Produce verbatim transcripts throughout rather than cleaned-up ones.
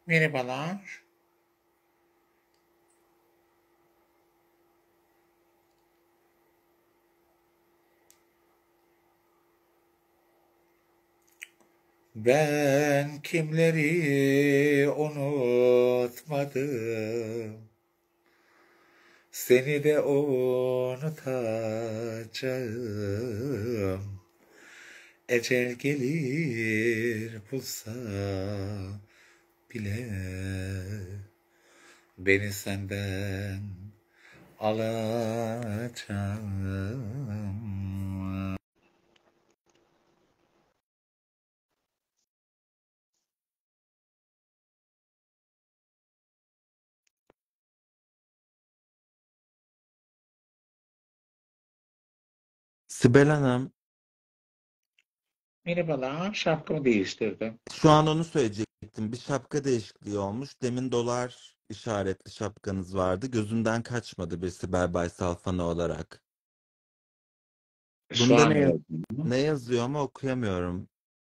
Merhabalar. Ben kimleri unutmadım, seni de unutacağım. Ecel gelir bulsa bile beni senden alacağım. Sibel Hanım, Merhabalar, şapkamı değiştirdim. şu an onu söyleyecektim. Bir şapka değişikliği olmuş. Demin dolar işaretli şapkanız vardı. Gözümden kaçmadı bir Sibel Baysal fanı olarak. Şu Bunda an ne, ne yaz- yazıyor? ne yazıyor ama okuyamıyorum.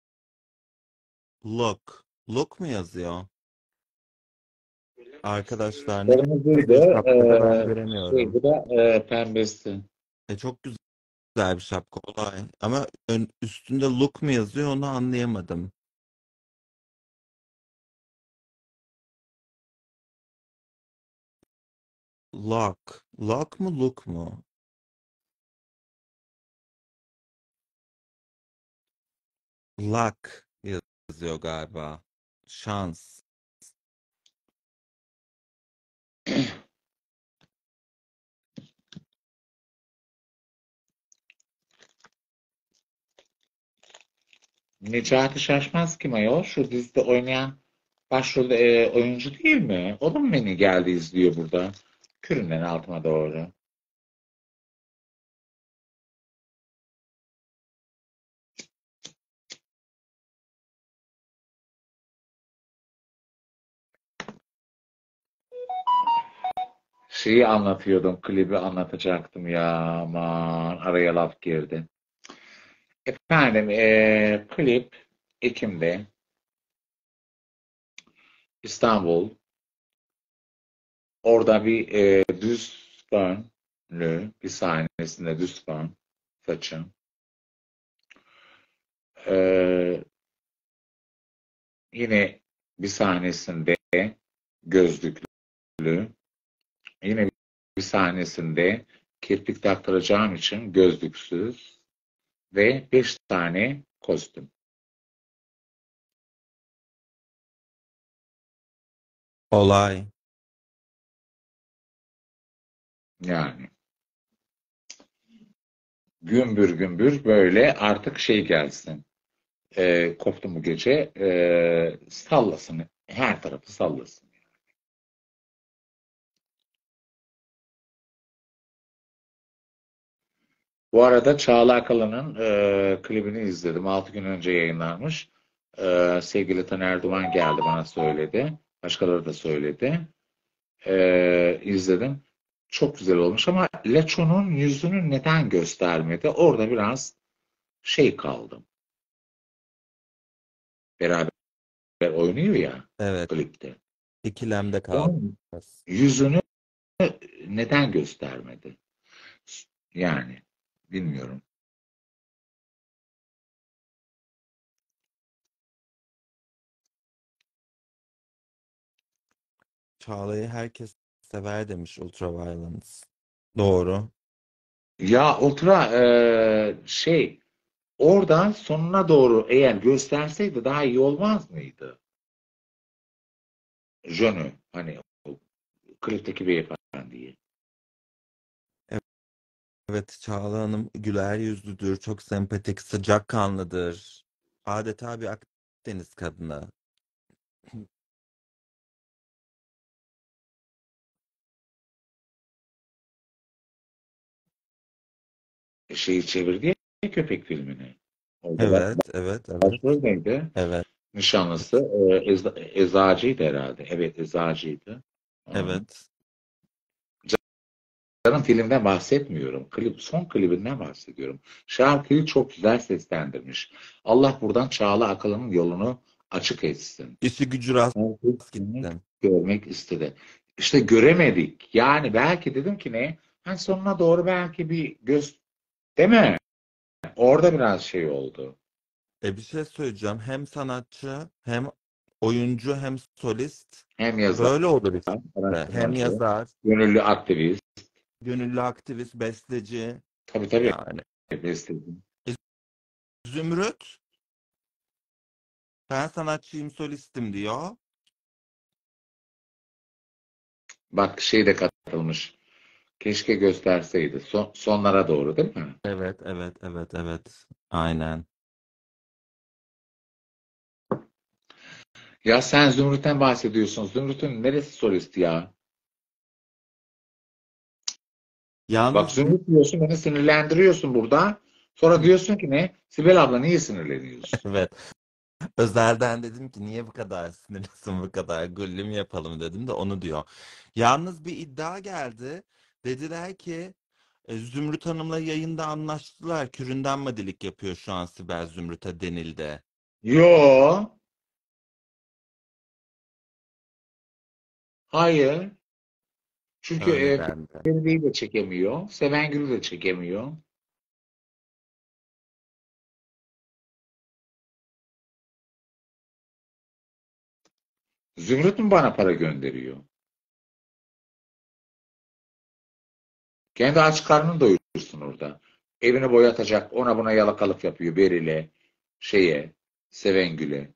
Look. Look mu yazıyor? Arkadaşlar ne Kırmızıydı, yazıyor şapkada ben eee göremiyorum. şeydi de eee, pembesi. E, çok güzel bir şapka olay. Ama ön, üstünde look mu yazıyor onu anlayamadım. Lock. Lock mu look mu? Luck yazıyor galiba. Şans. Necati Şaşmaz kim ayol? Şu dizide oynayan başrolde eee, oyuncu değil mi? O da mı beni geldi izliyor burada? Küründen altıma doğru. Şeyi anlatıyordum, klibi anlatacaktım ya. Aman araya laf girdi. Efendim, eee, klip Ekim'de İstanbul. Orada bir eee, düz fönlü bir sahnesinde düz fön saçım. Eee, yine bir sahnesinde gözlüklü. Yine bir sahnesinde kirpik taktıracağım için gözlüksüz ve beş tane kostüm. Olay. Yani gümbür gümbür böyle artık şey gelsin. E, koptu mu gece e, sallasın. Her tarafı sallasın. Bu arada Çağla Akalan'ın e, klibini izledim. Altı gün önce yayınlanmış. E, sevgili Taner Duman geldi bana söyledi. Başkaları da söyledi. E, izledim. Çok güzel olmuş ama Leço'nun yüzünü neden göstermedi? Orada biraz şey kaldım. Beraber oynuyor ya Evet. klipte. İkilemde kaldı. Onun yüzünü neden göstermedi? Yani bilmiyorum. Çağla'yı herkes sever demiş Ultraviolence. Doğru. Ya Ultra e, şey oradan sonuna doğru eğer gösterseydi daha iyi olmaz mıydı? Jönü hani o klipteki beyefendiyi. Evet, Çağla Hanım güler yüzlüdür, çok sempatik, sıcakkanlıdır. Adeta bir Akdeniz kadını. Şeyi çevirdi ya köpek filmini. Orada bak Evet, evet, evet, başrol neydi? evet, Nişanlısı e, eza, eczacıydı herhalde. Evet eczacıydı. Hı. evet. Canım filmden bahsetmiyorum. Klip, son klibinden bahsediyorum. Şarkıyı çok güzel seslendirmiş. Allah buradan Çağla Akalan'ın yolunu açık etsin. İşi gücü rast Herkes seni gitsin. görmek istedi. İşte göremedik. Yani belki dedim ki ne? Hani sonuna doğru belki bir göz, değil mi? Orada biraz şey oldu. E bir şey söyleyeceğim. Hem sanatçı hem oyuncu hem solist Hem yazar, böyle olur işte. Hem araştırmacı, yazar, gönüllü aktivist. gönüllü aktivist, besteci Tabii tabii. yani. Besteci. E, Zümrüt ben sanatçıyım solistim diyor. Bak şey de katılmış. Keşke gösterseydi. Son, sonlara doğru değil mi? Evet, evet, evet, evet. Aynen. Ya sen Zümrüt'ten bahsediyorsun. Zümrüt'ün neresi solist ya? Bak Yalnız bir Zümrüt diyorsun, beni sinirlendiriyorsun burada. Sonra diyorsun ki ne? Sibel abla niye sinirleniyorsun? evet. Özelden dedim ki niye bu kadar sinirlisin bu kadar güllüm yapalım dedim de onu diyor. Yalnız bir iddia geldi. Dediler ki e, Zümrüt Hanım'la yayında anlaştılar. Küründen madilik yapıyor şu an Sibel Zümrüt'e denildi. Yo, hayır. Çünkü Öyle e, dendi. Feride'yi de çekemiyor. Sevengül'ü de çekemiyor. Zümrüt mü bana para gönderiyor? Kendi aç karnını doyursun orada. Evini boyatacak, ona buna yalakalık yapıyor Beril'e, şeye, Sevengül'e.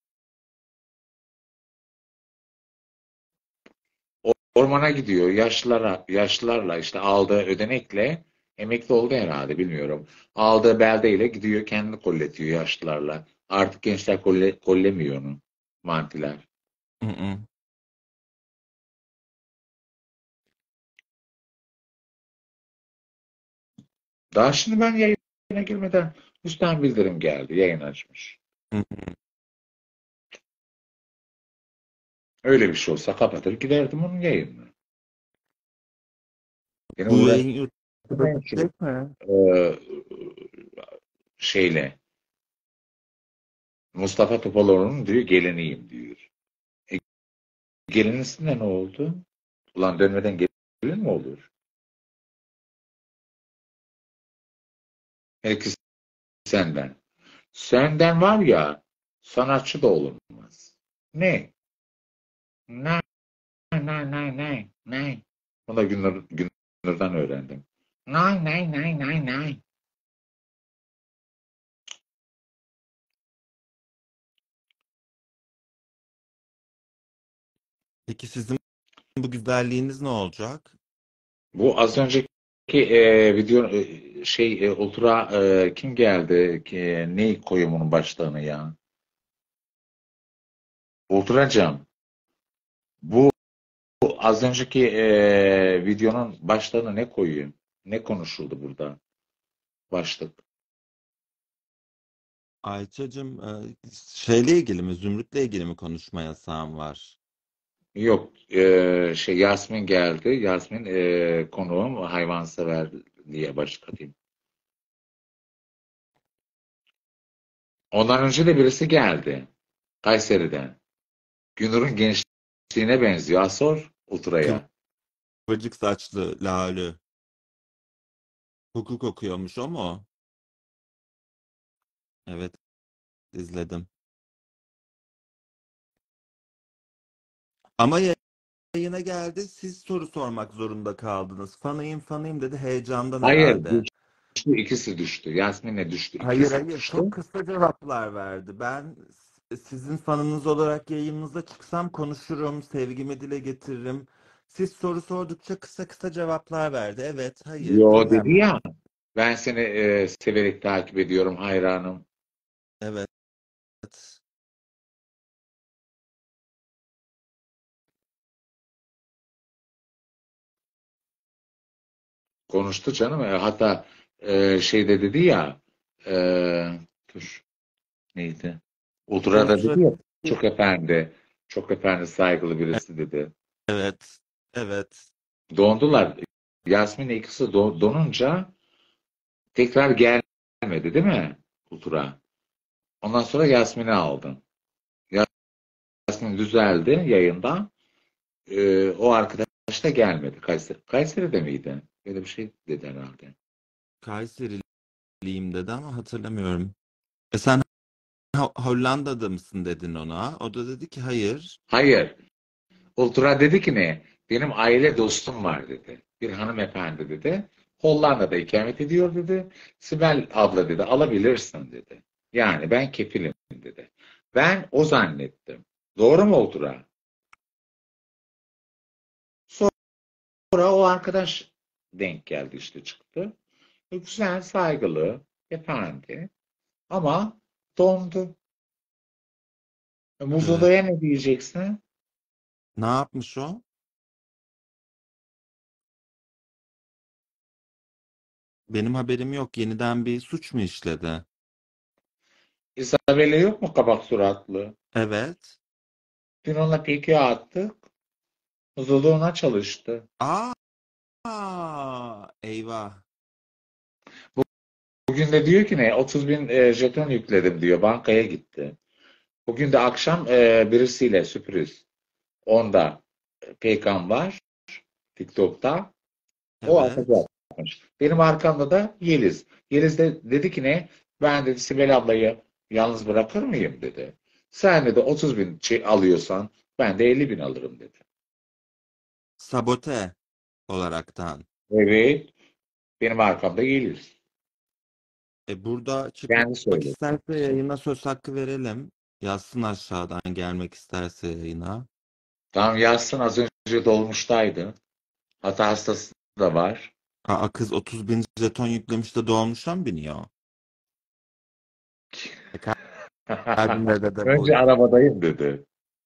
O- Ormana gidiyor yaşlılara, yaşlılarla işte aldığı ödenekle emekli oldu herhalde bilmiyorum. Aldığı beldeyle gidiyor kendini kolletiyor yaşlılarla. Artık gençler kolle, kollemiyor onu. Mantiler. Hı hı. Daha şimdi ben yayına girmeden üstten bildirim geldi. Yayın açmış. Hı hı. Öyle bir şey olsa kapatır giderdim onun yayınına. Yine Bu yayın YouTube'a uğraşmayın şu gidecek mi? e, şeyle. Mustafa Topaloğlu'nun diyor geliniyim diyor. E, gelinisinde ne oldu? Ulan dönmeden gelin mi olur? Herkes senden. Senden var ya sanatçı da olunmaz. Ne? Ne? Ne? Ne? Ne? Ne? Bunu da Gündür, Gündür'den öğrendim. Ne? Ne? Ne? Ne? Ne? Peki sizin bu güzelliğiniz ne olacak? Bu az önceki e, video e, şey e, ultra e, kim geldi ki ne koyumunun başlığını ya? Ultracam. Bu az önceki e, videonun başlığını ne koyayım? Ne konuşuldu burada? Başlık. Ayça'cığım e, şeyle ilgili mi? Zümrüt'le ilgili mi konuşma yasağın var? Yok e, şey Yasmin geldi. Yasmin e, konuğum hayvansever diye başlatayım. Ondan önce de birisi geldi. Kayseri'den. Günür'ün gençliğine benziyor. Asor Ultra'ya. Kıvırcık saçlı Lalü. Hukuk okuyormuş o mu? Evet, izledim. Ama yayına geldi, siz soru sormak zorunda kaldınız. Fanıyım fanıyım dedi heyecandan Hayır herhalde. düştü. İkisi düştü. Yasmin'le düştü. Hayır İkisi hayır, düştü. çok kısa cevaplar verdi. Ben s- sizin fanınız olarak yayınınıza çıksam konuşurum, sevgimi dile getiririm. Siz soru sordukça kısa kısa cevaplar verdi. Evet, hayır, Yo dedi bilmem. ya. Ben seni e, severek takip ediyorum. Hayranım. Evet. Konuştu canım. E, hatta e, şey de dedi ya e, dur neydi? Ultra'da Ultra. dedi ya çok efendi. Çok efendi saygılı birisi dedi. Evet. Evet. Dondular. Yasmin'le ikisi do- donunca tekrar gelmedi değil mi? Ultra. Ondan sonra Yasmin'i aldın. sesim düzeldi yayında. Ee, o arkadaş da gelmedi. Kayseri, Kayseri'de miydi? Böyle bir şey dedi herhalde. Kayseriliyim dedi ama hatırlamıyorum. E sen Ho- Hollanda'da mısın dedin ona. O da dedi ki hayır. Hayır. Ultra dedi ki ne? Benim aile dostum var dedi. Bir hanımefendi dedi. Hollanda'da ikamet ediyor dedi. Sibel abla dedi alabilirsin dedi. Yani ben kefilim dedi. Ben o zannettim. Doğru mu Ultra? Sonra o arkadaş denk geldi işte çıktı. Güzel, saygılı, efendi. Ama dondu. Evet. Muzula'ya ne diyeceksin? Ne yapmış o? Benim haberim yok. Yeniden bir suç mu işledi? Isabella yok mu kabak suratlı? Evet. Dün ona peki attık. Muzula ona çalıştı. Aa, eyvah. Bugün de diyor ki ne? otuz bin e, jeton yükledim diyor. Bankaya gitti. Bugün de akşam e, birisiyle sürpriz. Onda P K'm var. TikTok'ta. O Evet. atacakmış. Benim arkamda da Yeliz. Yeliz de dedi ki ne? Ben dedi Sibel ablayı yalnız bırakır mıyım dedi. Sen dedi otuz bin şey alıyorsan ben de elli bin alırım dedi. Sabote olaraktan. Evet. Benim arkamda Yeliz. E burada Kendi çıkmak söyledi. isterse yayına söz hakkı verelim. Yazsın aşağıdan gelmek isterse yayına. Tam yazsın az önce dolmuştaydı. Hata hastası da var. Aa, kız otuz bin jeton yüklemiş de dolmuşa mı biniyor? E, kalbimde de bu. Önce arabadayım dedi.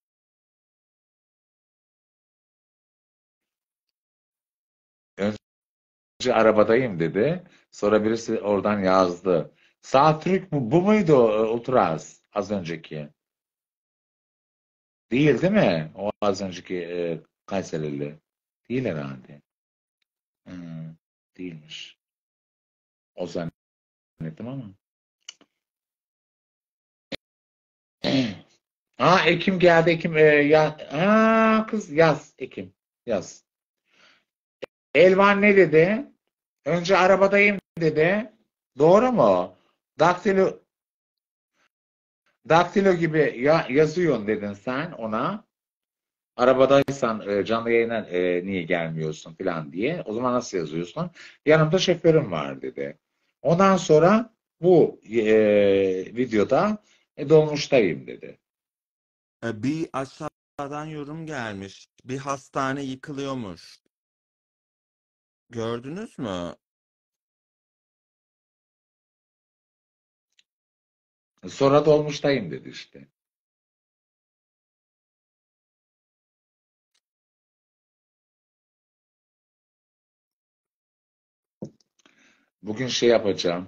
Önce arabadayım dedi. Sonra birisi oradan yazdı. Sağ Türk bu, bu muydu o, Ultras az önceki? Değil değil mi? O az önceki e, Kayserili. Değil herhalde. Hmm, değilmiş. O zannettim ama. Aa Ekim geldi Ekim. E, ya, aa kız yaz Ekim. Yaz. Elvan ne dedi? Önce arabadayım dedi. Doğru mu? Daktilo, daktilo gibi ya, yazıyorsun dedin sen ona. Arabadaysan e, canlı yayına e, niye gelmiyorsun falan diye. O zaman nasıl yazıyorsun? Yanımda şoförüm var dedi. Ondan sonra bu e, videoda e, dolmuştayım dedi. E, bir aşağıdan yorum gelmiş. Bir hastane yıkılıyormuş. Gördünüz mü? Sonra dolmuştayım dedi işte. Bugün şey yapacağım.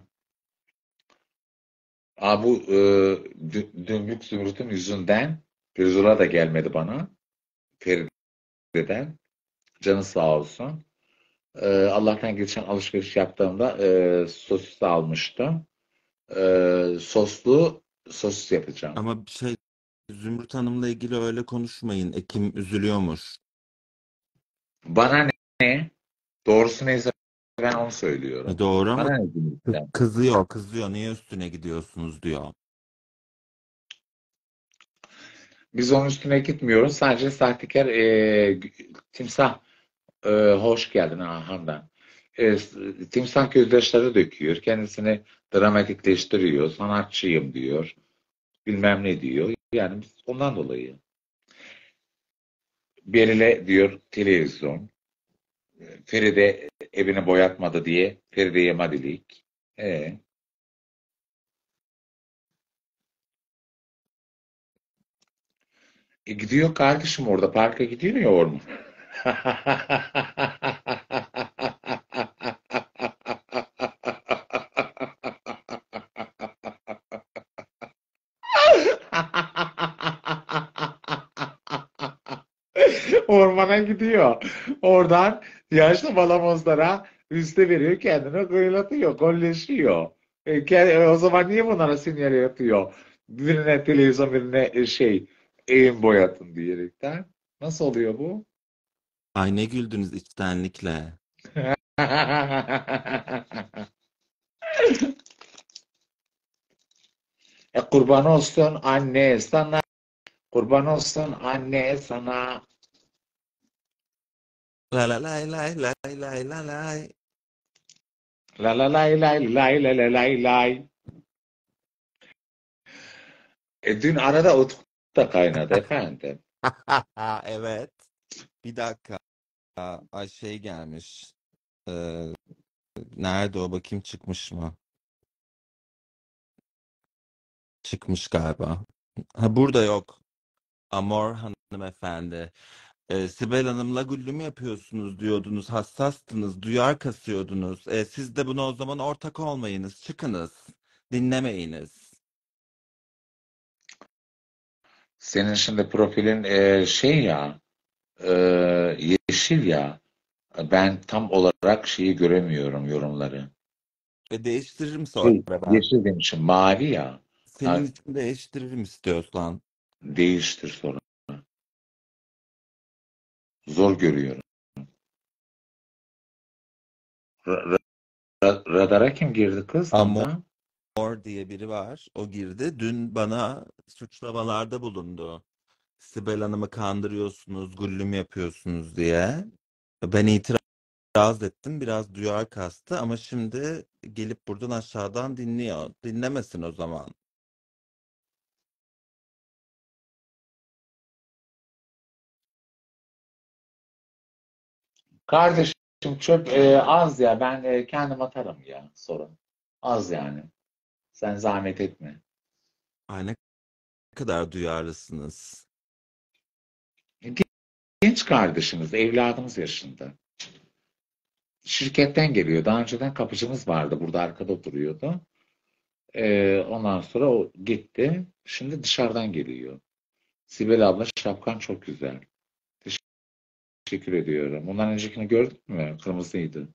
Aa, bu e, dü- Dümbük Zümrüt'ün yüzünden Pirzola da gelmedi bana. Feride'den. Canı sağ olsun. E, Allah'tan geçen alışveriş yaptığımda e, sosis almıştım. E, soslu sosis yapacağım. Ama şey Zümrüt Hanım'la ilgili öyle konuşmayın. Ekim üzülüyormuş. Bana ne? Doğrusu neyse ben onu E, söylüyorum. doğru ama Bana ne kız- Zümrüt'ten? kızıyor, kızıyor. Niye üstüne gidiyorsunuz diyor. Biz onun üstüne gitmiyoruz. Sadece sahtekar e, timsah e, hoş geldin ha, Handan. E, timsah gözyaşları döküyor. Kendisini dramatikleştiriyor. Sanatçıyım diyor. Bilmem ne diyor. Yani biz ondan dolayı. Beril'e diyor televizyon. Feride evini boyatmadı diye Feride'ye madilik. E, e gidiyor kardeşim orada parka gidiyor ya orman. Ormana gidiyor. Oradan yaşlı balamozlara üste veriyor kendini kıyılatıyor, golleşiyor. E, ke- e, o zaman niye bunlara sinyal yapıyor? Birine televizyon, birine e, şey Evin boyatın diyerekten. Nasıl oluyor bu? Ay ne güldünüz içtenlikle. E kurban olsun anne sana. Kurban olsun anne sana. La la lay lay lay lay la lay. La la lay lay lay lay lay lay lay. E dün arada Utku da kaynadı efendim. Evet. Bir dakika. Ay şey gelmiş. Ee, nerede o bakayım çıkmış mı? Çıkmış galiba. Ha burada yok. Amor hanımefendi. Ee, Sibel Hanım'la güllü mü yapıyorsunuz diyordunuz. Hassastınız. Duyar kasıyordunuz. Ee, siz de buna o zaman ortak olmayınız. Çıkınız. Dinlemeyiniz. Senin şimdi profilin e, şey ya e, yeşil ya. Ben tam olarak şeyi göremiyorum yorumları. Ve değiştiririm sonra Şey, ben. yeşil demişim mavi ya. Senin Ha, için değiştiririm istiyorsan. değiştir sonra. Zor görüyorum. Ra- ra- radara kim girdi kız Amor Handan? diye biri var. O girdi. Dün bana suçlamalarda bulundu. Sibel Hanım'ı kandırıyorsunuz, güllüm yapıyorsunuz diye. Ben itiraz ettim. Biraz duyar kastı ama şimdi gelip buradan aşağıdan dinliyor. Dinlemesin o zaman. Kardeşim çöp e, az ya. Ben e, kendim atarım ya sorun. Az yani. Sen zahmet etme. Ay ne kadar duyarlısınız. Genç kardeşimiz, evladımız yaşında. Şirketten geliyor. Daha önceden kapıcımız vardı. Burada arkada oturuyordu. E, ondan sonra o gitti. Şimdi dışarıdan geliyor. Sibel abla şapkan çok güzel. Teşekkür ediyorum. Bundan öncekini gördün mü? Kırmızıydı.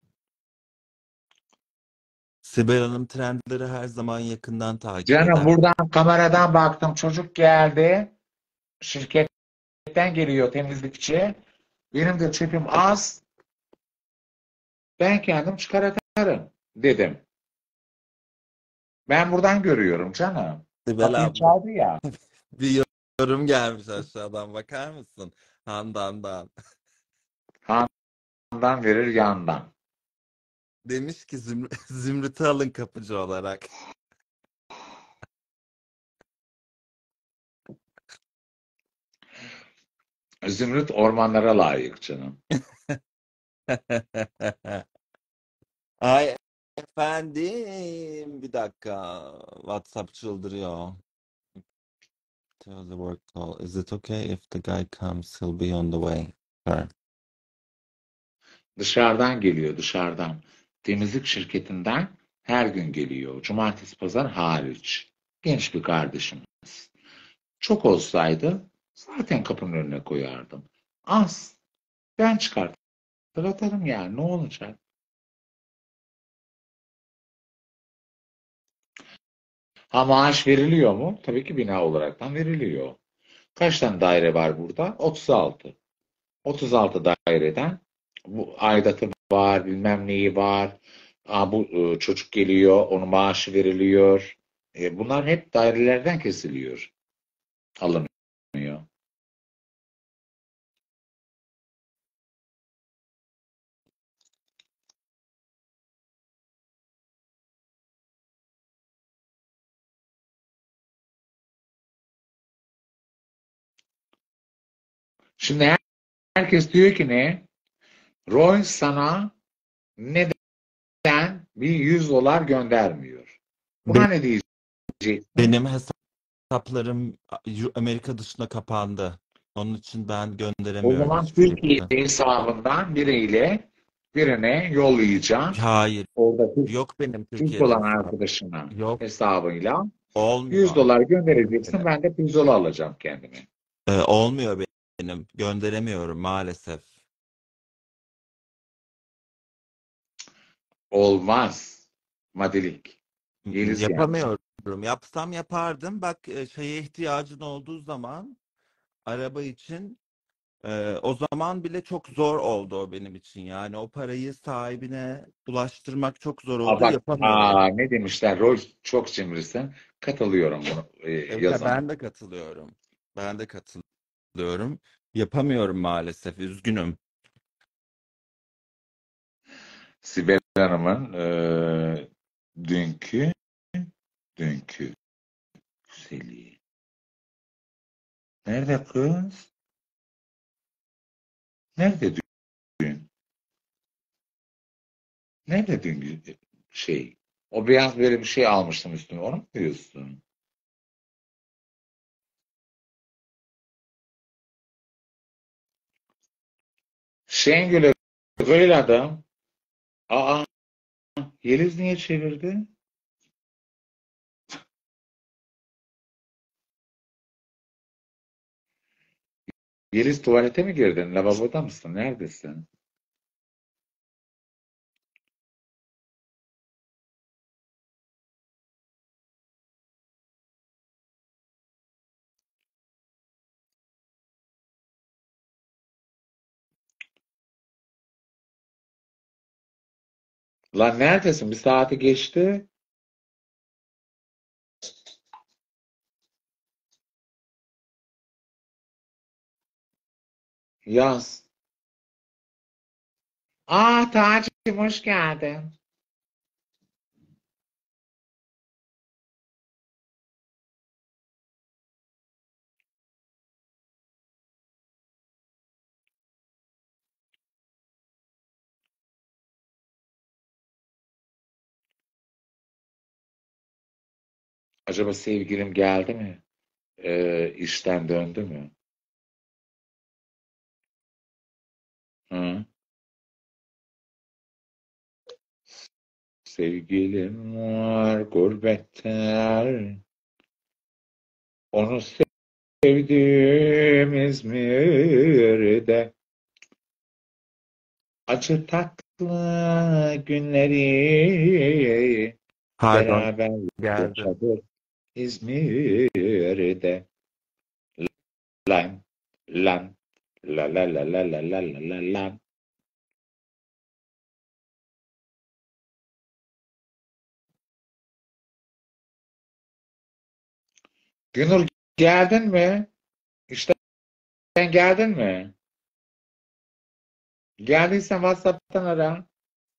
Sibel Hanım trendleri her zaman yakından takip Canım eder. buradan kameradan baktım. Çocuk geldi. Şirketten geliyor temizlikçi. Benim de çöpüm az. Ben kendim çıkartırım dedim. Ben buradan görüyorum canım. Sibel Kapıyı abla çaldı ya. bir yorum gelmiş aşağıdan bakar mısın? Handan'dan. Handan verir yandan. Demiş ki Zümr Zümrüt'ü alın kapıcı olarak. Zümrüt ormanlara layık canım. Ay efendim bir dakika WhatsApp çıldırıyor. Tell the work call. Is it okay if the guy comes? He'll be on the way. Sure. Dışarıdan geliyor dışarıdan. Temizlik şirketinden her gün geliyor. Cumartesi pazar hariç. Genç bir kardeşimiz. Çok olsaydı zaten kapının önüne koyardım. Az. Ben çıkartır atarım yani ne olacak? Ha maaş veriliyor mu? Tabii ki bina olaraktan veriliyor. Kaç tane daire var burada? otuz altı. otuz altı daireden bu aidatı var, bilmem neyi var. Aa, bu e, çocuk geliyor, onun maaşı veriliyor. E, bunlar hep dairelerden kesiliyor, alınmıyor. Şimdi her- herkes diyor ki ne? Roy sana neden bir yüz dolar göndermiyor? Buna Be- ne diyeceksin? benim hesaplarım Amerika dışına kapandı. Onun için ben O gönderemiyorum zaman hiçbir Türkiye şekilde. hesabından biriyle birine yollayacağım. Hayır. Orada Türk, Yok benim Türk Türkiye'de olan hesabım. arkadaşına Yok. hesabıyla yüz Olmuyor. dolar göndereceksin. Benim. Ben de pirzola alacağım kendime. Ee, olmuyor benim. Gönderemiyorum maalesef. Olmaz. Madilik. M- Yeliz yani. Yapamıyorum. Yapsam yapardım. Bak e, şeye ihtiyacın olduğu zaman araba için e, o zaman bile çok zor oldu o benim için. Yani o parayı sahibine ulaştırmak çok zor Aa, oldu. bak, Yapamıyorum. aa, ne demişler? Rol çok cimrisin. Katılıyorum bunu e, Evet, ya yazana. ben de katılıyorum. Ben de katılıyorum. Yapamıyorum maalesef. Üzgünüm. Sibel Hanım'ın e, dünkü dünkü güzeli. Nerede kız? Nerede dün? Nerede dün şey? O beyaz böyle bir şey almıştım üstüne. Onu mu diyorsun? Şengül'e öyle adam. Aa, Yeliz niye çevirdi? Yeliz tuvalete mi girdin? Lavaboda mısın? Neredesin? Lan neredesin? Bir saati geçti. Yaz. Aa, Taci'cim hoş geldin. Acaba sevgilim geldi mi? Ee, işten döndü mü? Hı? Sevgilim var gurbette. Onu sevdim İzmir'de. Acı tatlı günleri Pardon, beraber geldim. yaşadık İzmir'de. Lan, lan, la la la la la la la la lan. Günür geldin mi? İşten geldin mi? Geldiysen WhatsApp'tan ara.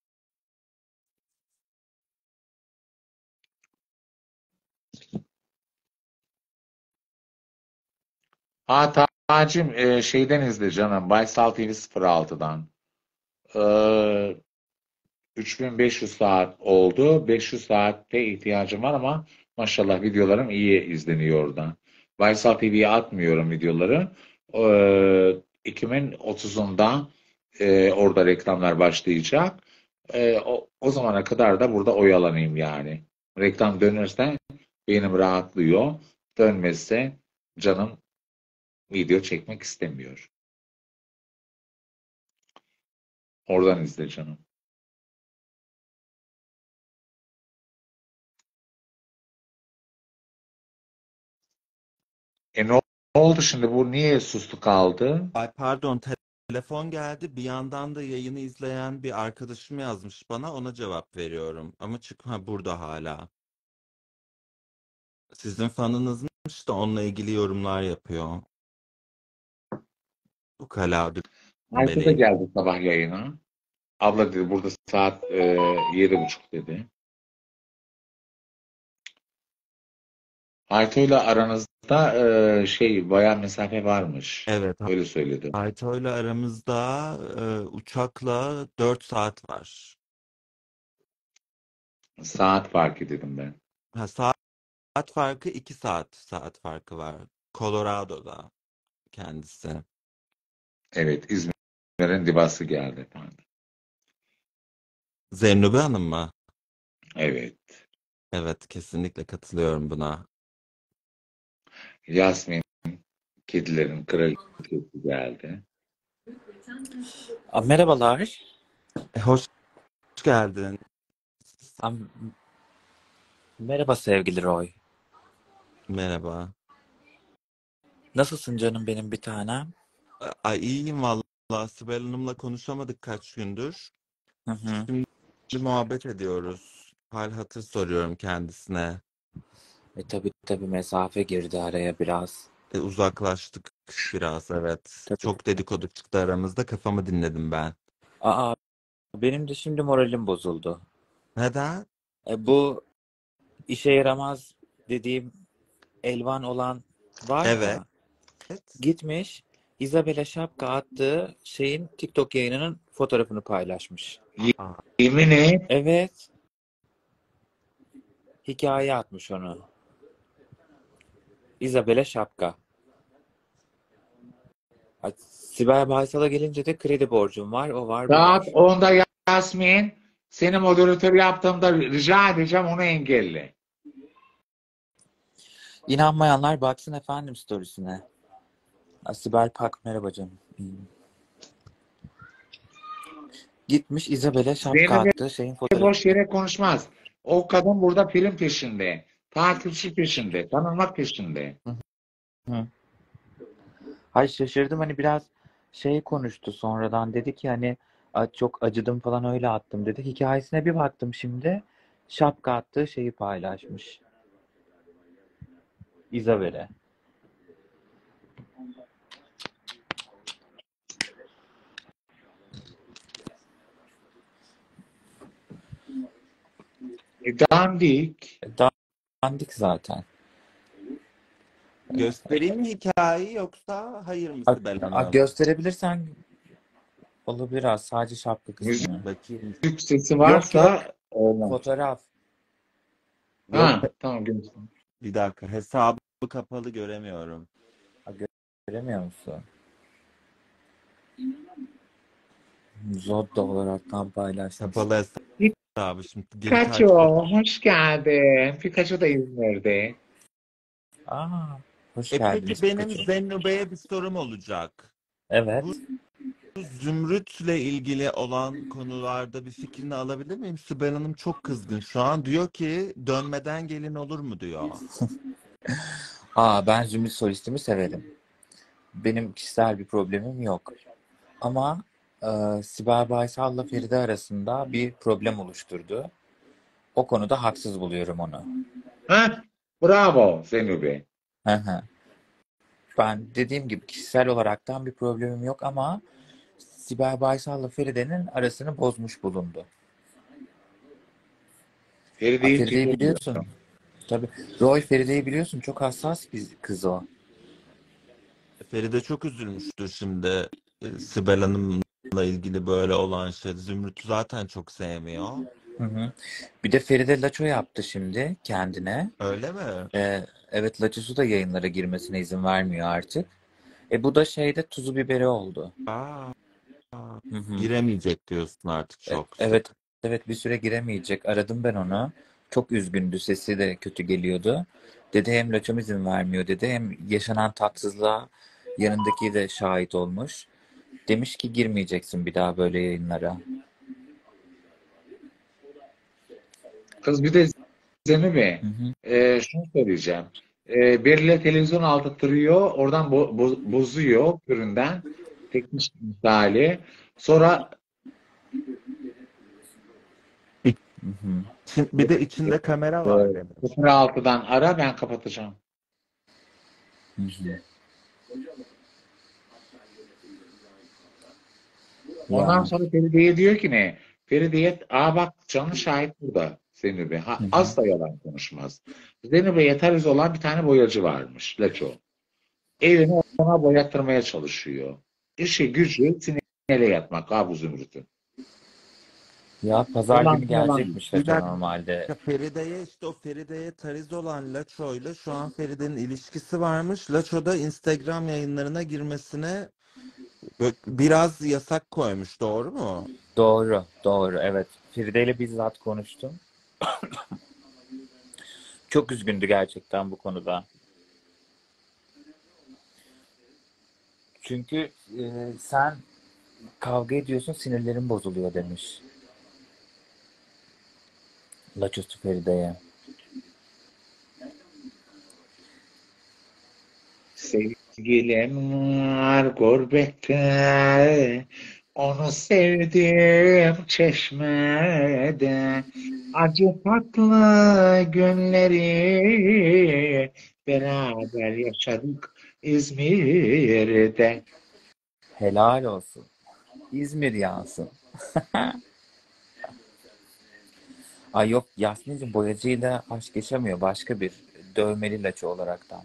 Ha, Tacim, e, şeyden izle canım. Baysal T V sıfır altıdan. Ee, üç bin beş yüz saat oldu. beş yüz saatte ihtiyacım var ama maşallah videolarım iyi izleniyor oradan. Baysal T V'ye atmıyorum videoları. Ee, Ekim'in otuzunda e, orada reklamlar başlayacak. Ee, o, o zamana kadar da burada oyalanayım yani. Reklam dönürse benim rahatlıyor. Dönmezse canım video çekmek istemiyor. Oradan izle canım. E ne oldu şimdi? Bu niye sustu kaldı? Ay pardon, te- telefon geldi. Bir yandan da yayını izleyen bir arkadaşım yazmış bana. Ona cevap veriyorum. Ama çık ha, burada hala. Sizin fanınızmış da onunla ilgili yorumlar yapıyor. Ukala Ayşe da dümbeli. geldi sabah yayına. Abla dedi burada saat e, yedi buçuk dedi. Ayto'yla aranızda e, şey bayağı mesafe varmış. Evet, Öyle söyledi. Ayto'yla aramızda e, uçakla dört saat var. Saat farkı dedim ben. Ha, saat farkı iki saat saat farkı var. Colorado'da kendisi. Evet, İzmir'in divası geldi efendim. Zeynobi Hanım mı? Evet. Evet, kesinlikle katılıyorum buna. Yasmin, kedilerin kraliçesi geldi. Aa, merhabalar. E, hoş geldin. Aa, merhaba sevgili Roy. Merhaba. Nasılsın canım benim bir tanem? Ay iyiyim vallahi. Sibel Hanım'la konuşamadık kaç gündür. Hı hı. Şimdi muhabbet ediyoruz. Hal hatır soruyorum kendisine. E tabii tabii mesafe girdi araya biraz. E, uzaklaştık biraz, evet. Tabii. Çok dedikodu çıktı aramızda. Kafamı dinledim ben. Aa, benim de şimdi moralim bozuldu. Neden? E, bu işe yaramaz dediğim Elvan olan var Evet. ya, gitmiş Isabel'e şapka attığı şeyin TikTok yayınının fotoğrafını paylaşmış. Aa, Yemin et. Evet, hikaye atmış onu. Isabel'e şapka. Ay, Sibel Baysal'a gelince de kredi borcum var, o var, bu Saat var. onda Yasmin, seni moderatör yaptığımda rica edeceğim onu engelle. İnanmayanlar baksın efendim storiesine. Ay, Sibel Pak merhaba canım. İyiyim. Gitmiş Isabel'e şapka Zeynep attığı şeyin fotoğrafı. boş yere konuşmaz. O kadın burada film peşinde. Takipçi peşinde. Tanınmak peşinde. Hı. Ay şaşırdım, hani biraz şey konuştu sonradan, dedi ki hani "Ay, çok acıdım falan öyle attım" dedi. Hikayesine bir baktım şimdi, şapka attığı şeyi paylaşmış Isabel'e. E, dandik. E, Dandik zaten. göstereyim mi hikayeyi yoksa hayır mı A, Sibel a, Hanım? gösterebilirsen olabilir, az sadece şapka Müzik kısmını. Bakayım. sesi Yok yok, varsa olmaz. fotoğraf. Yok, Ha, tamam göster. bir dakika. Hesabı kapalı, göremiyorum. A, göremiyor musun? Zodda olaraktan paylaşmış. Kapalı hesabı. Şimdi gelip Pikachu, takip et. hoş geldin. Pikachu da İzmir'de. Aa, hoş E geldiniz peki benim Pikachu. Zennube'ye bir sorum olacak. Evet. Bu Zümrüt'le ilgili olan konularda bir fikrini alabilir miyim? Sibel Hanım çok kızgın şu an. Diyor ki dönmeden gelin olur mu diyor. Aa, ben Zümrüt Solistimi severim. Benim kişisel bir problemim yok. Ama e, Sibel Baysal'la Feride arasında bir problem oluşturdu. O konuda haksız buluyorum onu. Ha, bravo Zeynep. Hı hı. Ben dediğim gibi kişisel olaraktan bir problemim yok ama Sibel Baysal'la Feride'nin arasını bozmuş bulundu. Aa, Feride'yi Feride'yi tutuyor. biliyorsun. Tabii. Roy, Feride'yi biliyorsun. Çok hassas bir kız o. Feride çok üzülmüştür şimdi e, Sibel Hanım'la ilgili böyle olan şey. Zümrüt'ü zaten çok sevmiyor. Hı hı. Bir de Feride Laço yaptı şimdi kendine. Öyle mi? Ee, evet, Laçosu da yayınlara girmesine izin vermiyor artık. E bu da şeyde tuzu biberi oldu. Aa, Hı hı. giremeyecek diyorsun artık E, çok evet sık. evet, bir süre giremeyecek. Aradım ben onu. Çok üzgündü. Sesi de kötü geliyordu. Dedi hem Laçom izin vermiyor dedi. Hem yaşanan tatsızlığa yanındaki de şahit olmuş. Demiş ki girmeyeceksin bir daha böyle yayınlara. Kız bir de Hı Zeynep, hı. e, şunu söyleyeceğim. E, biriyle televizyon aldırtıyor. Oradan bo- bo- bozuyor üründen. Teknik misali. Sonra Hı hı. İçin- Bir de içinde kamera e, var demiş. sıfır altıdan ara ben kapatacağım. Hı hı. Ondan Ya. sonra Feride'ye diyor ki ne? Feride'ye aa bak canlı şahit burada Zeynep'e. Hı Ha, hı. asla yalan konuşmaz. Zeynep'e yeteriz olan bir tane boyacı varmış. Leço. Evini ona boyattırmaya çalışıyor. İşi gücü sinirle yatmak abi Zümrüt'ün. Ya pazar Yalan günü yalan. gelecekmiş Bir Laço dakika, normalde. Feride'ye işte o Feride'ye tariz olan Laço'yla şu an Feride'nin ilişkisi varmış. Laço da Instagram yayınlarına girmesine bö- biraz yasak koymuş, doğru mu? Doğru, doğru. Evet. Feride ile bizzat konuştum. Çok üzgündü gerçekten bu konuda. Çünkü e, sen kavga ediyorsun, sinirlerin bozuluyor demiş Laçosu Feride'ye. Sev- Sevgilim var gurbette, onu sevdim çeşmede. Acı tatlı günleri beraber yaşadık İzmir'de. Helal olsun. İzmir yansın. Ay yok, Yasmin'cim boyacıyla aşk yaşamıyor. Başka bir dövmeli laçı olaraktan.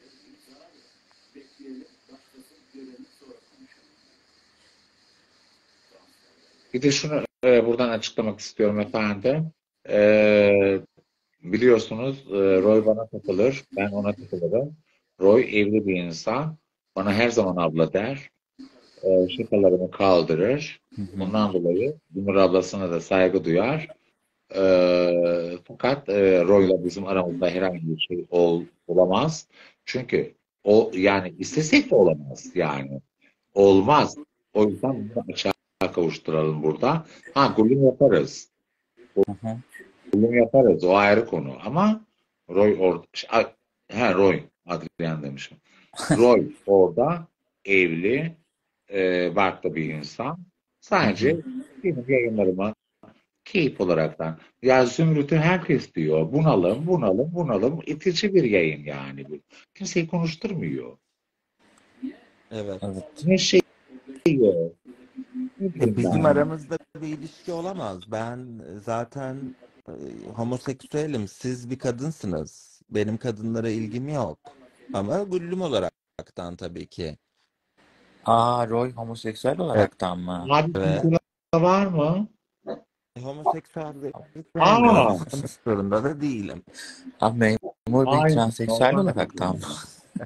Bir de şunu e, buradan açıklamak istiyorum efendim. E, biliyorsunuz e, Roy bana takılır, ben ona takılırım. Roy evli bir insan. Bana her zaman abla der. E, şakalarımı kaldırır. Hı hı. Bundan dolayı Gümür ablasına da saygı duyar. E, fakat e, Roy'la bizim aramızda herhangi bir şey ol, olamaz. Çünkü o yani istesek de olamaz yani. Olmaz. O yüzden bunu açığa kavuşturalım burada. Ha gülüm yaparız. Hı hı. Gülüm yaparız. O ayrı konu. Ama Roy orada. Ha Roy. Adrian demişim. Roy orada evli, e, barklı bir insan. Hı hı. Sadece benim yayınlarıma keyif olaraktan. Ya Zümrüt'ü herkes diyor. Bunalım, bunalım, bunalım. İtici bir yayın yani bu. Kimseyi konuşturmuyor. Evet. Evet. Ne şey yok. Ne E, bileyim bizim ben. aramızda bir ilişki olamaz. Ben zaten e, homoseksüelim. Siz bir kadınsınız. Benim kadınlara ilgim yok. Ama güllüm olaraktan tabii ki. Aa, Roy homoseksüel olaraktan mı? Abi Evet. Pinkula var mı? Homoseksüellik Aa, sevmiyorum. Tanımak zorunda da değilim. Aa, memur bey ay transseksüel normal olaraktan mı? kızım.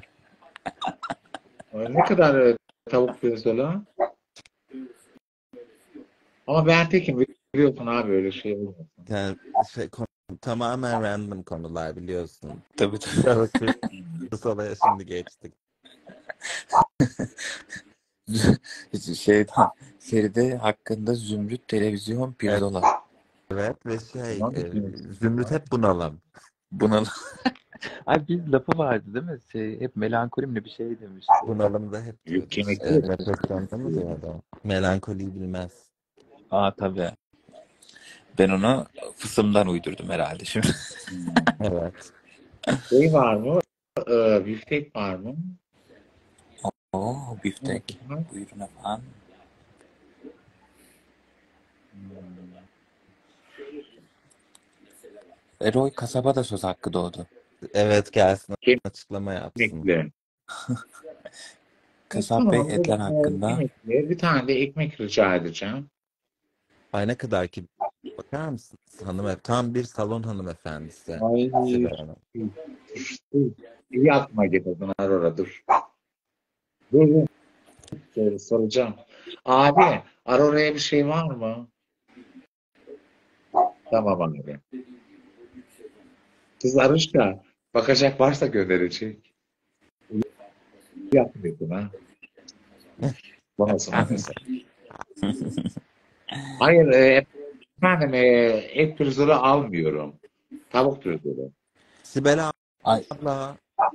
Ne kadar e, tavuk pirzola? Ama ben tekim biliyorsun abi öyle şey olmasın. Yani şey, konu- tamamen random konular biliyorsun. Tabii tabii. Tavuk olaya şimdi geçtik. Şeyden, Feride hakkında Zümrüt televizyon pirzola. Evet ve şey Tamam e, mı? Zümrüt hep bunalım. Buna Ay bir lafı vardı değil mi? Şey, hep melankolimle bir şey demişti. Bunalımda hep Yük diyordu işte. kemikli. Depresyonda mı diyordu? Melankoliyi bilmez. Aa tabii. Ben onu fısımdan uydurdum herhalde şimdi. Hmm. Evet. Şey var mı? Ee, biftek var mı? Oo, Evet, biftek. var. Buyurun efendim. Hmm. Eroy kasabada söz hakkı doğdu. Evet gelsin açıklama yapsın. Kemikli. E, Kasap bey tamam. etler Bir, e, hakkında. kemikli. Bir tane de ekmek rica edeceğim. Ay ne kadar ki bakar mısınız hanım tam bir salon hanımefendisi. Ay, Sibel Hanım. dur, dur. İyi aklıma getirdin Aurora dur. Dur, dur. Şöyle soracağım. Abi, Aurora'ya bir şey var mı? Tamam abi. Kız Arışka, bakacak varsa gönderecek. Yapmıyordun ha. Bana sonra mesela. Hayır, e, efendim, e, et pirzola almıyorum. Tavuk pirzola. Sibel Ay, abla.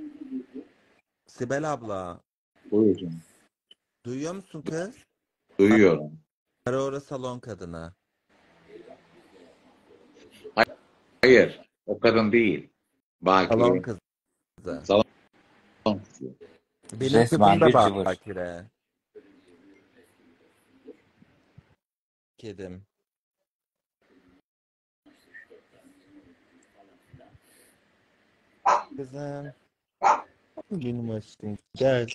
Sibel abla. Buyurun. Duyuyor musun kız? Duyuyorum. Aurora salon kadını. Hayır, o kadın değil. Salon Bakire. kızı. Salon kızı. Benim kızım resmen da bir cıvır. bakire. Kedim. Kızım. Benim aşkım. Gel.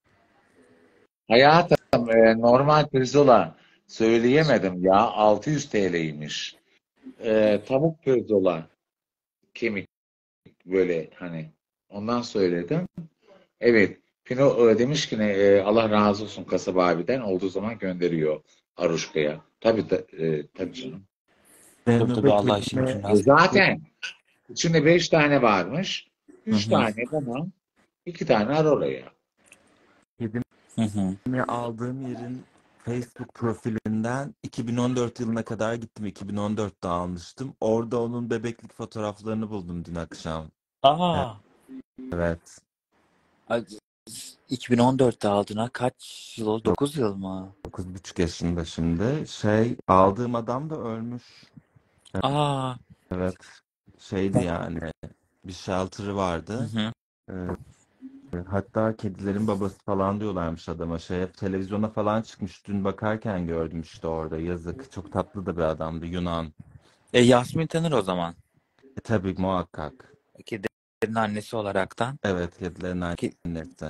Hayatım, e, normal pirzola söyleyemedim ya. altı yüz T L'ymiş. E, tavuk pirzola kemik böyle hani ondan söyledim. Evet. Pino e, demiş ki ne, e, Allah razı olsun kasaba abiden olduğu zaman gönderiyor Aruşka'ya. Tabii da, e, tabii canım. Tabii Benim tabii, Allah işin beklediğimi gücün E, rast. zaten içinde beş tane varmış. Hı Üç hı. tane bana, iki tane Aurora'ya. kedimi Hı hı. aldığım yerin Facebook profilinden iki bin on dört yılına kadar gittim. iki bin on dörtte almıştım. Orada onun bebeklik fotoğraflarını buldum dün akşam. Aa, Evet. ay, iki bin on dörtte aldığına kaç yıl oldu? dokuz yıl mı? dokuz buçuk yaşında şimdi. Şey aldığım adam da ölmüş. Aa. Evet. Şeydi yani. Bir shelter'ı Hı vardı. hı. Ee, hatta kedilerin babası falan diyorlarmış adama. Şey hep televizyona falan çıkmış. Dün bakarken gördüm işte orada. Yazık. Çok tatlı da bir adamdı. Yunan. E, Yasmin tanır o zaman. E, tabii muhakkak. Kedilerin annesi olaraktan. Evet, kedilerin Ki, annesi.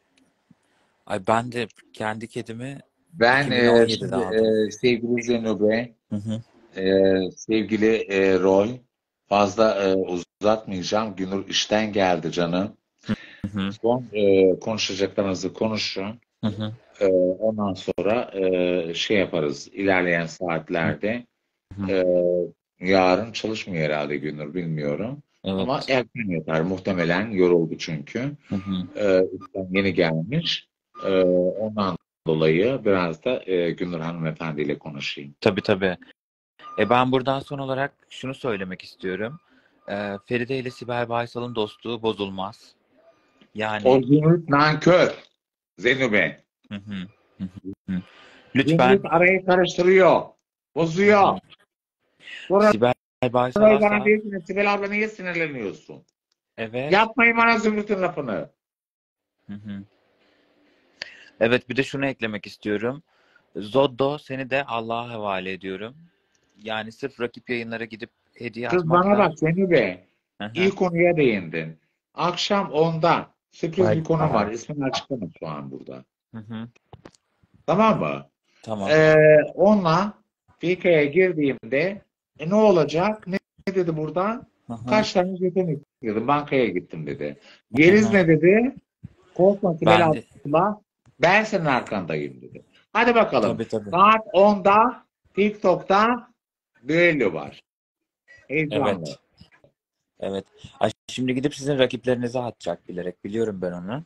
ay ben de kendi kedimi Ben e, iki bin on yedide şimdi aldım. e, sevgili Zenube, Hı hı. e, sevgili e, Roy, fazla e, uzatmayacağım. Günür işten geldi canım. Hı hı. Son e, konuşacaklarınızı konuşun. Hı hı. E, ondan sonra e, şey yaparız ilerleyen Hı saatlerde. hı. E, yarın çalışmıyor herhalde Günür, bilmiyorum. Ama Evet. erken yatar. Muhtemelen yoruldu çünkü. Hı hı. E, işten yeni gelmiş. E, ondan dolayı biraz da e, Günür hanımefendiyle konuşayım. Tabii tabii. E ben buradan son olarak şunu söylemek istiyorum. E, Feride ile Sibel Baysal'ın dostluğu bozulmaz. O Yani Zümrüt nankör. Zenube. hı hı. Hı hı. Lütfen. Zümrüt arayı karıştırıyor. Hı hı. Bozuyor. Sonra Sibel Baysal Roy bana asla. diyor ki Sibel abla niye sinirleniyorsun? Evet. Yapmayın bana Zümrüt'ün lafını. Hı hı. Evet, bir de şunu eklemek istiyorum. Zoddo seni de Allah'a havale ediyorum. Yani sırf rakip yayınlara gidip hediye Kız bana atmaktan. bak Zenube. Hı hı. İyi konuya değindin. Akşam onda sürpriz Bye bir konu var. bye. İsmini açıklamam şu an burada. Hı hı. Tamam mı? Tamam. Ee, onunla Fika'ya girdiğimde e, ne olacak? Ne, ne dedi burada? Hı hı. Kaç tane jeton istedim. Bankaya gittim dedi. Hı Yeliz hı. ne dedi? Korkma Sibel Ben de abla. Ben senin arkandayım dedi. Hadi bakalım. tabii tabii. Saat onda TikTok'ta düello var. Heyecanlı. Evet. Evet. Ay, şimdi gidip sizin rakiplerinize atacak bilerek. Biliyorum ben onu.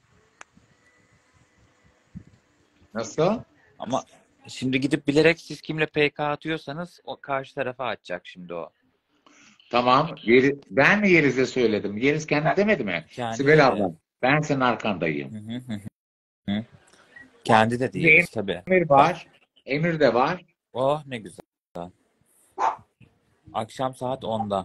Nasıl? Ama şimdi gidip bilerek siz kimle P K atıyorsanız o karşı tarafa atacak şimdi o. Tamam. Yeri, ben mi Yeriz'e söyledim? Yeriz kendi demedi mi? Kendi Sibel dedi. abla ben senin Hı arkandayım. hı hı hı. Kendi de Bir değiliz tabii. Emir Bak. var. Emir de var. Oh ne güzel. Akşam saat onda.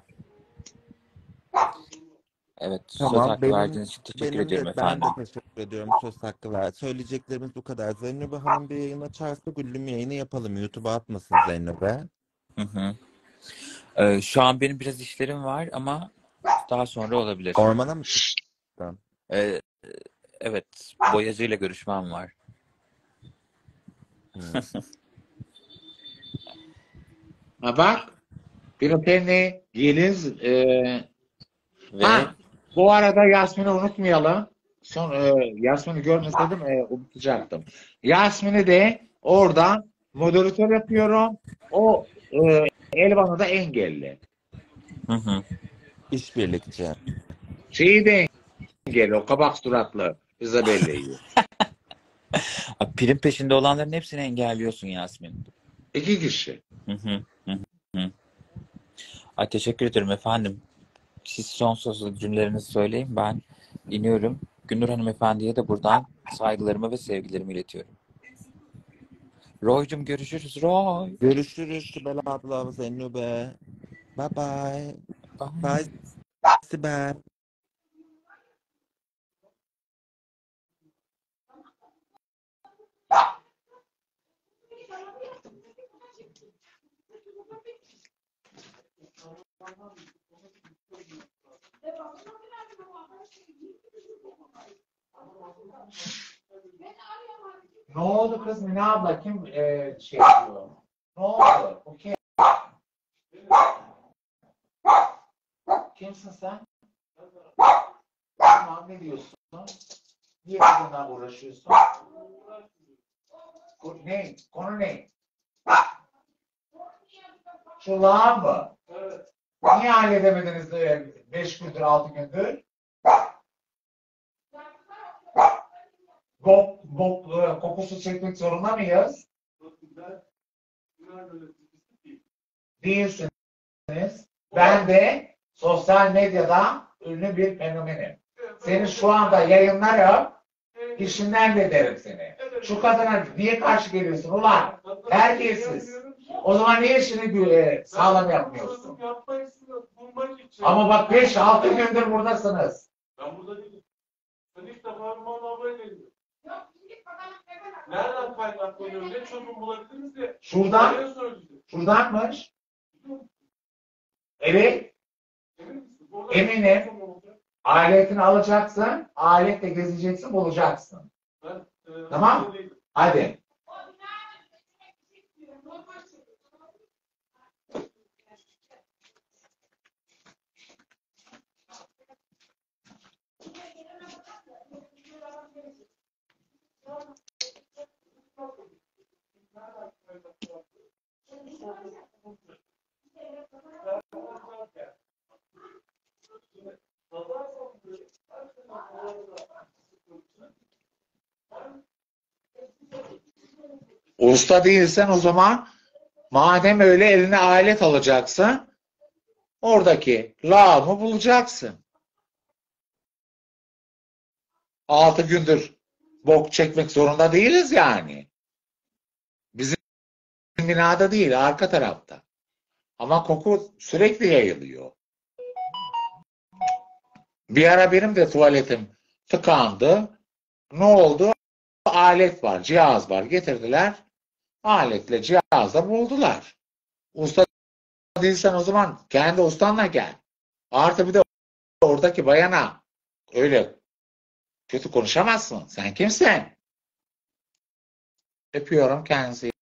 Evet, söz Tamam, hakkı benim verdiğiniz için teşekkür benim ediyorum de ben efendim. de teşekkür ediyorum söz hakkı ver. Söyleyeceklerimiz bu kadar. Zeynep Hanım bir yayın açarsa Güllüm yayını yapalım. YouTube'a atmasın Zeynep'e. Hı hı. Ee, şu an benim biraz işlerim var ama daha sonra olabilir. Ormana mı çıktın? Ee, evet, boyacıyla görüşmem var. Hmm. Ha bak. Piropenli, Yeliz. E, Ve ha bu arada Yasmin'i unutmayalım. Son, e, Yasmin'i görmeseydim e, unutacaktım. Yasmin'i de orada moderatör yapıyorum. O e, Elvan'ı da engelli. hı hı. İşbirlikçi. Şeyi de engelli. O kabak suratlı Isabella'yı. Abi, prim peşinde olanların hepsini engelliyorsun Yasmin. İki kişi. Hı hı. Hı hı. Ay, teşekkür ederim efendim. Siz son sözlü cümlelerinizi söyleyin. Ben iniyorum. Gündür hanımefendiye de buradan saygılarımı ve sevgilerimi iletiyorum. Roy'cum görüşürüz Roy. Görüşürüz Sibel abla, Zeynep'e. Bye bye. Bye Bye. Sibel. Ne oldu kız Mine abla? Kim e, şey yapıyor? Ne oldu? O kim? Kimsin sen? Tamam ne diyorsun? Niye bundan uğraşıyorsun? Ko- Ne? Konu ne? Şu lağım mı? Evet. Niye halledemediniz e, beş gündür, altı gündür? Bok, bok, e, kokusu çekmek zorunda mıyız? Değilsiniz. Ben de sosyal medyada ünlü bir fenomenim. Seni şu anda yayınlarım. İşinden de derim seni. Şu kadına niye karşı geliyorsun ulan? Terbiyesiz. O zaman niye işini e, sağlam yapmıyorsun? Ama bak beş altı gündür buradasınız. Ben burada değilim. Ben ilk defa Armağan ablayla geliyorum. Nereden kaynaklanıyor? Ne çözüm bulabiliriz diye. Şuradan, Nereye söyleyeceğim? şuradanmış. Evet, Emin misin? Burada Eminim. çözüm olacak. aletini alacaksın, aletle gezeceksin, bulacaksın. Ben, e, Tamam. burada değilim. Hadi. Usta değilsen o zaman madem öyle eline alet alacaksın, oradaki lağımı bulacaksın. Altı gündür bok çekmek zorunda değiliz yani. Bizim binada değil, arka tarafta. Ama koku sürekli yayılıyor. Bir ara benim de tuvaletim tıkandı. Ne oldu? Alet var, cihaz var. Getirdiler. Aletle, cihazla buldular. Usta değilsen o zaman kendi ustanla gel. Artı bir de oradaki bayana öyle kötü konuşamazsın. Sen kimsin? Öpüyorum kendinizi.